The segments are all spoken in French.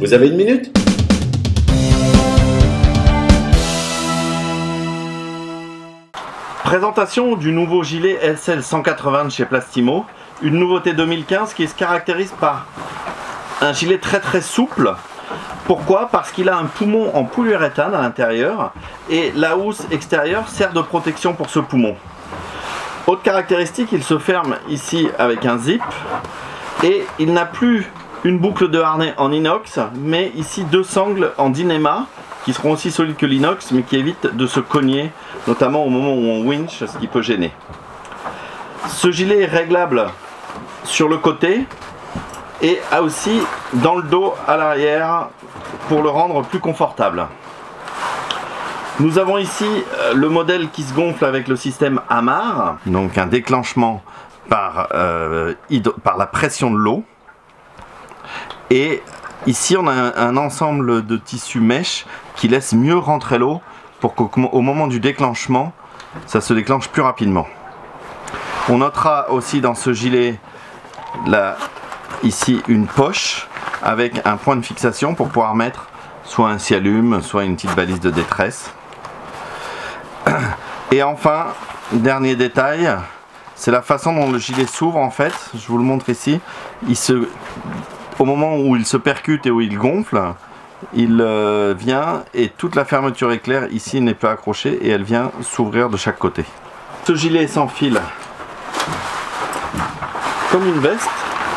Vous avez une minute? Présentation du nouveau gilet SL180 de chez Plastimo, une nouveauté 2015 qui se caractérise par un gilet très souple. Pourquoi? Parce qu'il a un poumon en polyuréthane à l'intérieur et la housse extérieure sert de protection pour ce poumon. Autre caractéristique, il se ferme ici avec un zip et il n'a plus une boucle de harnais en inox mais ici deux sangles en dynéma qui seront aussi solides que l'inox mais qui évitent de se cogner, notamment au moment où on winch, ce qui peut gêner. Ce gilet est réglable sur le côté et a aussi dans le dos à l'arrière pour le rendre plus confortable. Nous avons ici le modèle qui se gonfle avec le système Amarre, donc un déclenchement par la pression de l'eau. Et ici on a un ensemble de tissus mèche qui laisse mieux rentrer l'eau pour qu'au moment du déclenchement, ça se déclenche plus rapidement. On notera aussi dans ce gilet ici une poche avec un point de fixation pour pouvoir mettre soit un scialume, soit une petite balise de détresse. Et enfin, dernier détail, c'est la façon dont le gilet s'ouvre en fait. Je vous le montre ici. Au moment où il se percute et où il gonfle, il vient et toute la fermeture éclair ici n'est pas accrochée et elle vient s'ouvrir de chaque côté. Ce gilet s'enfile comme une veste.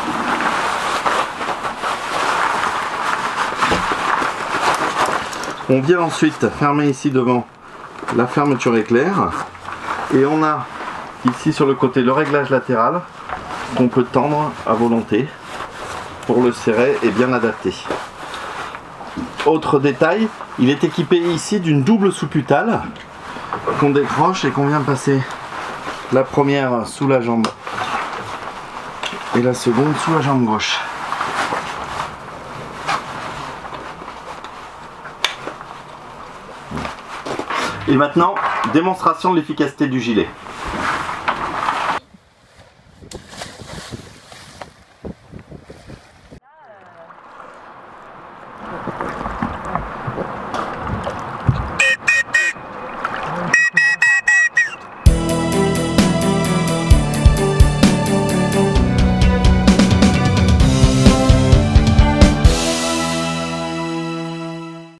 On vient ensuite fermer ici devant la fermeture éclair et on a ici sur le côté le réglage latéral qu'on peut tendre à volonté pour le serrer et bien l'adapter. Autre détail, il est équipé ici d'une double souputale qu'on décroche et qu'on vient passer la première sous la jambe et la seconde sous la jambe gauche. Et maintenant, démonstration de l'efficacité du gilet.